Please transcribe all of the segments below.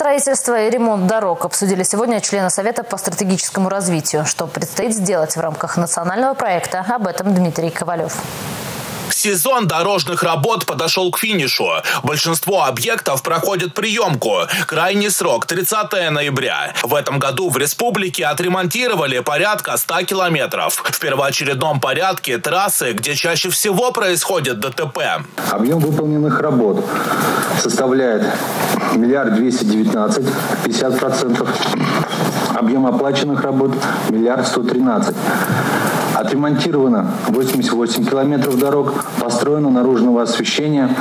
Строительство и ремонт дорог обсудили сегодня члены Совета по стратегическому развитию. Что предстоит сделать в рамках национального проекта, об этом Дмитрий Ковалев. Сезон дорожных работ подошел к финишу. Большинство объектов проходит приемку. Крайний срок – 30 ноября. В этом году в республике отремонтировали порядка 100 километров. В первоочередном порядке трассы, где чаще всего происходит ДТП. Объем выполненных работ составляет 1 219 50%. Объем оплаченных работ 1 113. Отремонтировано 88 километров дорог, построено наружного освещения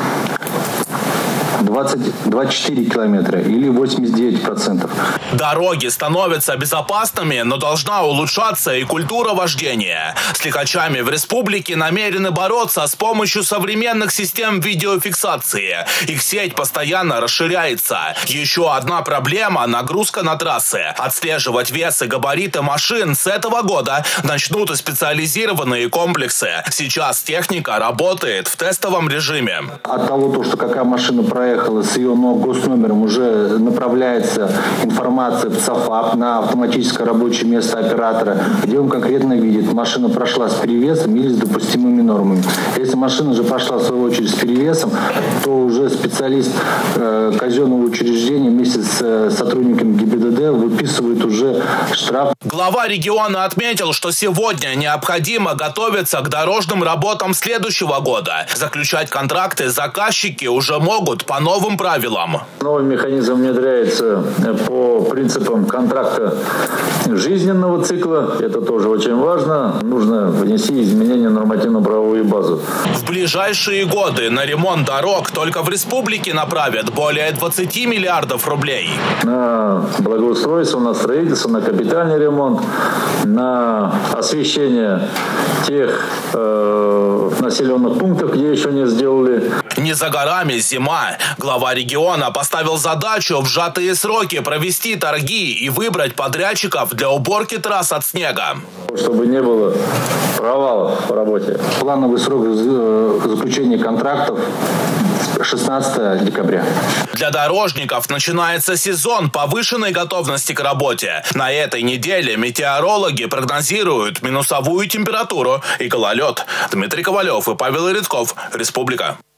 24 километра или 89%. Дороги становятся безопасными, но должна улучшаться и культура вождения. С лихачами в республике намерены бороться с помощью современных систем видеофиксации. Их сеть постоянно расширяется. Еще одна проблема – нагрузка на трассы. Отслеживать вес и габариты машин с этого года начнут и специализированные комплексы. Сейчас техника работает в тестовом режиме. От того, что какая машина проехала, с ее госномером уже направляется информация в ЦАФАП на автоматическое рабочее место оператора, где он конкретно видит, машина прошла с перевесом или с допустимыми нормами. Если машина же прошла в свою очередь с перевесом, то уже специалист казенного учреждения вместе с сотрудниками ГИБДД выписывает уже штраф. Глава региона отметил, что сегодня необходимо готовиться к дорожным работам следующего года. Заключать контракты заказчики уже могут по новым правилам. Новый механизм внедряется по принципам контракта жизненного цикла. Это тоже очень важно. Нужно внести изменения в нормативно-правовую базу. В ближайшие годы на ремонт дорог только в республике направят более 20 миллиардов рублей. На благоустройство, на строительство, на капитальный ремонт, на освещение тех населенных пунктов, где еще не сделали. Не за горами зима. Глава региона поставил задачу в сжатые сроки провести торги и выбрать подрядчиков для уборки трасс от снега. Чтобы не было провалов по работе. Плановый срок заключения контрактов 16 декабря. Для дорожников начинается сезон повышенной готовности к работе. На этой неделе метеорологи прогнозируют минусовую температуру и гололед. Дмитрий Ковалев и Павел Редков. Республика.